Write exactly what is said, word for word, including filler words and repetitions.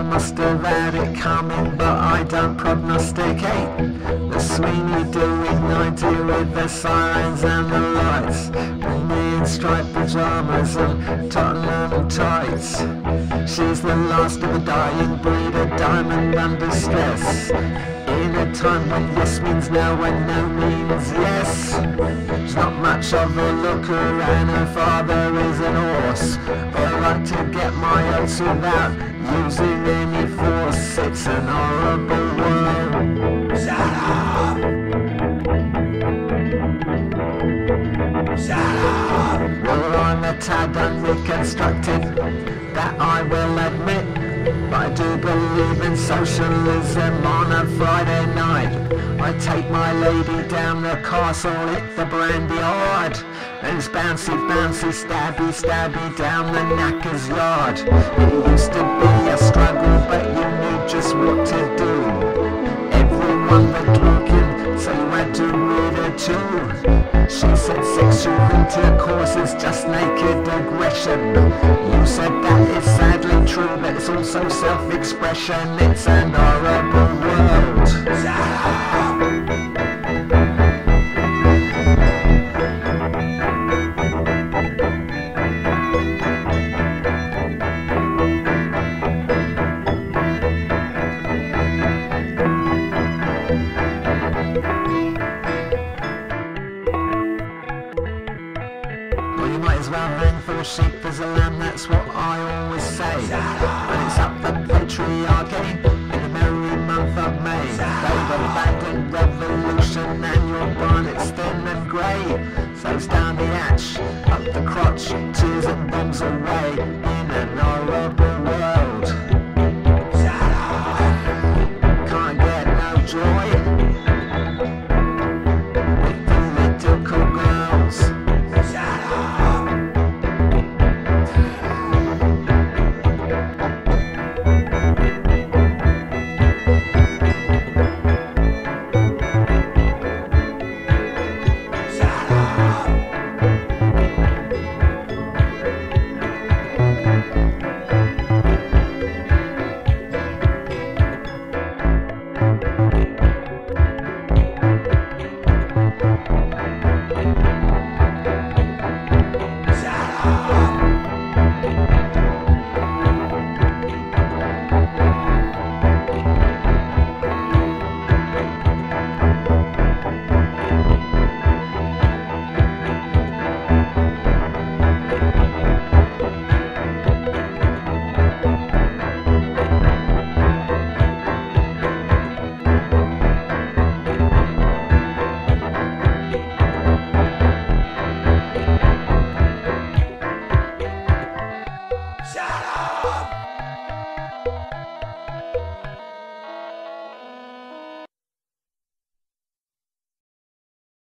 must have had it coming, but I don't prognosticate. The Sweeney do ignite it with the sirens and the lights, me in striped pyjamas and Tottenham tights. She's the last of a dying breed, a diamond under stress, in a time when yes means no and no means yes. She's not much of a looker and her father is an orse, but I like to get my oats without using any force. It's an horrible world. Shut up! Shut up! Well, I'm a tad unreconstructed, that I will admit, but I do believe in socialism on a Friday night. I take my lady down the castle, hit the brandy hard, and it's bouncy-bouncy, stabby-stabby down the knacker's yard. It used to be a struggle, but you knew just what to do. Everyone but Dworkin, so you had to read her too. She said sexual intercourse is just naked aggression. You said that is sadly true, but it's also self-expression. It's an horrible world. Shut up! Well, you might as well hang for a sheep